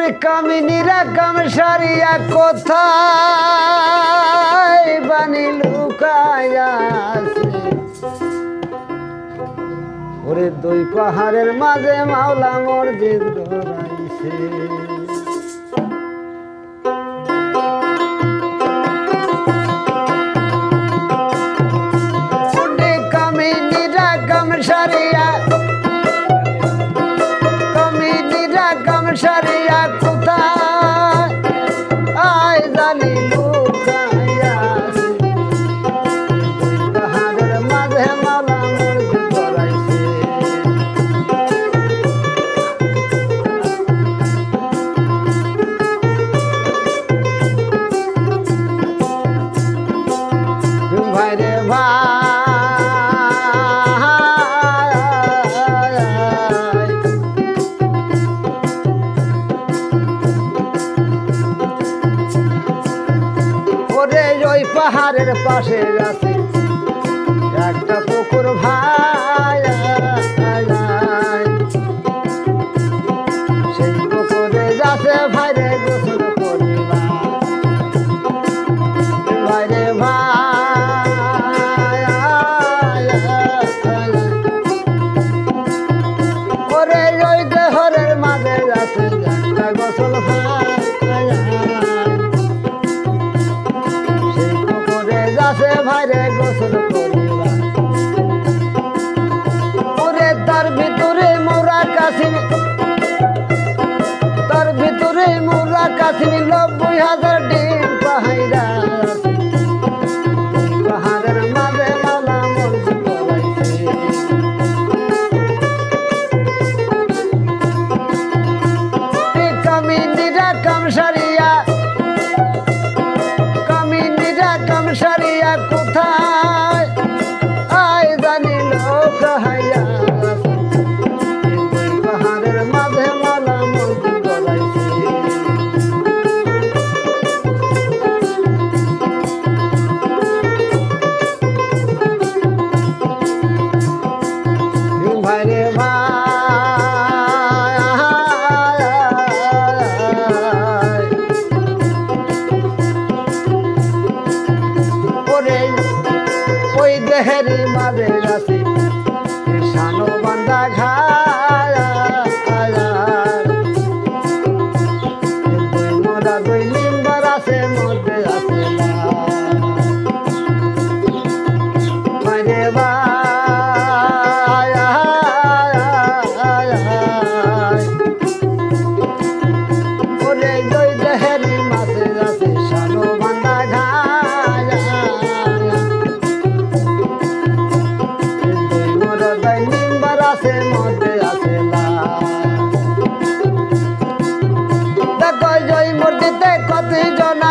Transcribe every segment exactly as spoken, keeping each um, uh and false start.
কামিনীরা কামসারিয়া কোথায় বানি লুকায়া আছে ওরে দুই পাহাড়ের মাঝে মাওলা মসজিদ গড়াইছে কামিনীরা কামসারিয়া কামিনীরা কামসারিয়া কোথায় আয় জানি লুকায়া আছে দুই পাহাড়ের মাঝে মাওলা মসজিদ গড়াইছে ভাইরে ভাই ওরে ওই পাহাড়ের পাশে আছে একটা পুকুর ভাই সেই পুকুরে যাচ্ছে ভাইরে গোসল করিবা ভাইরে ভাই ওরে ওই দেহরের মাঝে যাচ্ছে একটা গোসল ভাই যাচ্ছে ভাইরে গোসল করিবা ওরে তার ভিতরে মোরা কাশিনী তার ভিতরে মোরা কাশিনী নব্বই হাজার ডিম পাহাইরা পাহাড়ের মাঝে মাওলা মসজিদ গড়াইছে কামিনীরা কামসারিয়া কামিনীরা কামসারিয়া কোথায় আয় জানি লুকায়া আছে দুই পাহাড়ের মাঝে মাওলা মসজিদ গড়াইছে ভাইরে ভাই ওরে ওই দেহেরি মাঝে আছে শানো বান্দা ঘায় দুই মোরা দুই লিম্বার আছে মধ্যে আছে ভাইরে ভাই ওরে দুই দেহেরি মাঝে আছে শানো বান্দা ঘায় দুই মোরা দুই লিম্বার আছে মধ্যে আছে দেখো ওই মসজিদে কত জনা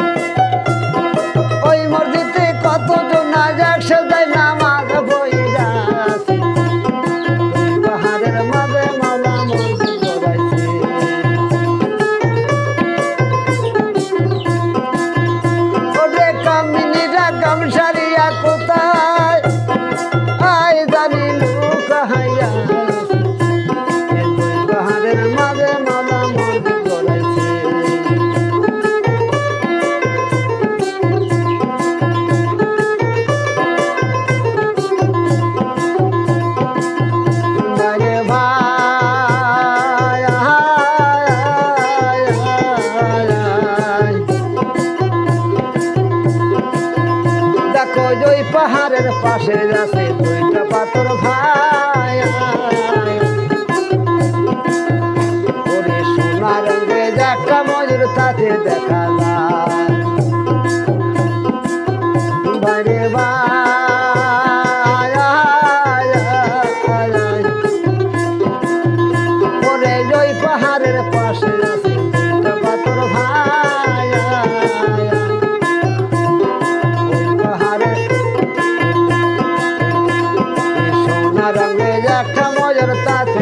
ওই মসজিদে কত জনা একশো দেয় নামাজ বইরা আছে দুই পাহাড়ের মাঝে মাওলা মসজিদ গড়াইছে ওরে কামিনীরা কামসারিয়া কোথায় আয় জানি লুকায়া আছে দুই পাহাড়ের মাঝে মাওলা মসজিদ গড়াইছে ভাইরে ভাই দেখো ওই পাহাড়ের পাশে আছে দুইটা পাথর ভাই ওরে সোনা রঙে একটা ময়ূর তাতে দেখা যায় ভাইরে ভাই ওরে ওই পাহাড়ের পাশে আছে দুইটা পাথর ভাই ওই পাহাড়ে সোনা রঙে একটা ময়ূর তাতে